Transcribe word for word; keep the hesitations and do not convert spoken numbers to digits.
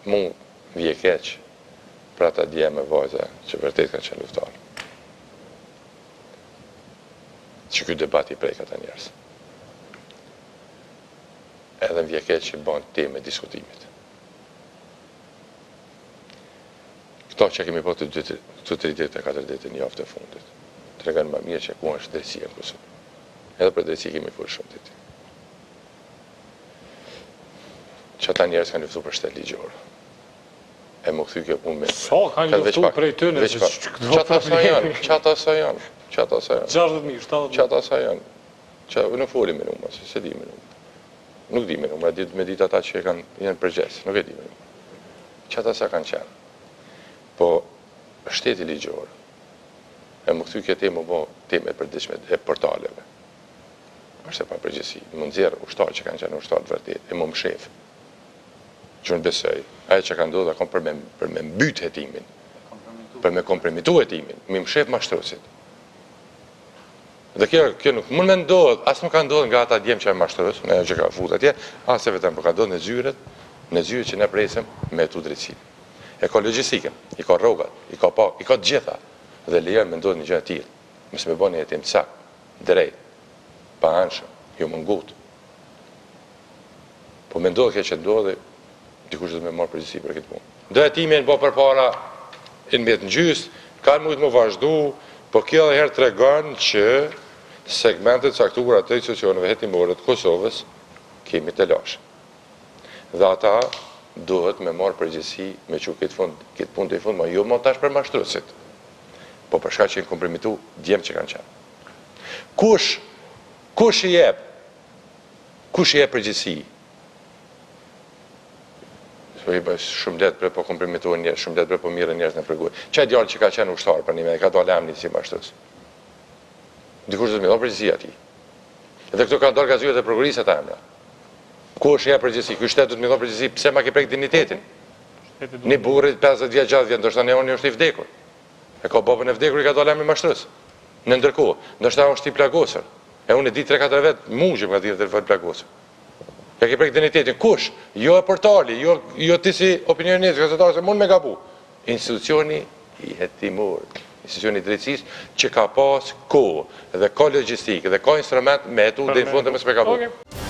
mu vje keq për ata dje me vajza që vërtet kanë qenë luftarë. Që ky debat i prek ata njerëz. Edhe vje keq që bën temë diskutimit. Këto që kemi po të tre ditë e katër ditë një javë të fundit, tregon më mirë që ku është drejtësia në Kosovë. Edhe për drejtësi kemi folur shumë ditë. Që ata njerëz kanë luftuar për shtet ligjor. E më kthy kjo punë me. Sa kanë luftuar prej tyre? Çata sa janë, çata sa janë, çata sa janë. gjashtëdhjetë mijë, shtatëdhjetë mijë. Çata sa janë. Që nuk folim me numra, se se di me numra. Nuk di me numra, di me ditë ata që kanë janë përgjes, nuk e di me numra. Çata sa kanë qenë. Po shteti ligjor. E më kthy kjo temë bo temë e përditshme e portaleve. Është e pa përgjithësi. Më nxjerr ushtar që kanë qenë ushtar të vërtet, e më më shef. Që unë besoj, ajo që ka ndodhur ka për me për me mbyt hetimin, për me kompromitu hetimin, më më shef mashtruesit. Dhe kjo kjo nuk mund me ndodh, as nuk ka ndodhur nga ata djem që janë mashtrues, nga ajo që ka fut atje, as e vetëm por ka ndodhur në zyret, në zyret që ne presim me tu drejtësi. E ka logjistikën, i ka rrogat, i ka pa, i ka të gjitha. Dhe lejon me ndodhë një gjë e tillë. Mos më bëni hetim sakt, drejt, pa anshëm, jo më ngut. Po më ndodhë kjo që ndodhi, dikush do të më marr përgjegjësi për këtë punë. Do hetimi e bë përpara në mjet ngjys, kanë mund të më vazhdu, po kjo edhe herë tregon që segmentet caktuara të institucioneve hetimore të Kosovës kemi të lashë. Dhe ata duhet me marr përgjegjësi me që këtë fund, këtë punë të fund, ma jo më tash për mashtruesit. Po për shkak që janë kompromitu djem që kanë qenë. Kush, kush i jep, kush i jep përgjegjësi? Shumë det për po kompromituar njerëz, shumë det për po mirë njerëz në përguj. Çaj djalë që ka qenë ushtar për një me, ka dalë amni si mashtrues. Dikush do të më dhë përgjegjësi atij. Edhe këto kanë dalë nga zyrat e prokurisë ata emra. Kush i jep përgjegjësi? Ky shtet do të më dhë përgjegjësi pse ma ke prek dinjitetin? Një burri pesëdhjetë vjeç gjashtë vjet, ndoshta ne oni është i vdekur. E ka babën e vdekur i ka dalë emri mashtrues. Në ndërkohë, ndoshta është i plagosur. E unë e di tre katër vet, mungjem nga dhjetë telefon plagosur. Ja ke prek dinjitetin. Kush? Jo e portali, jo jo ti si opinionist, gazetar se mund me gabu. Institucioni i hetimor, institucioni i drejtësisë që ka pas kohë dhe ka logjistikë dhe ka instrument me etu dhe i fundit mos me gabu.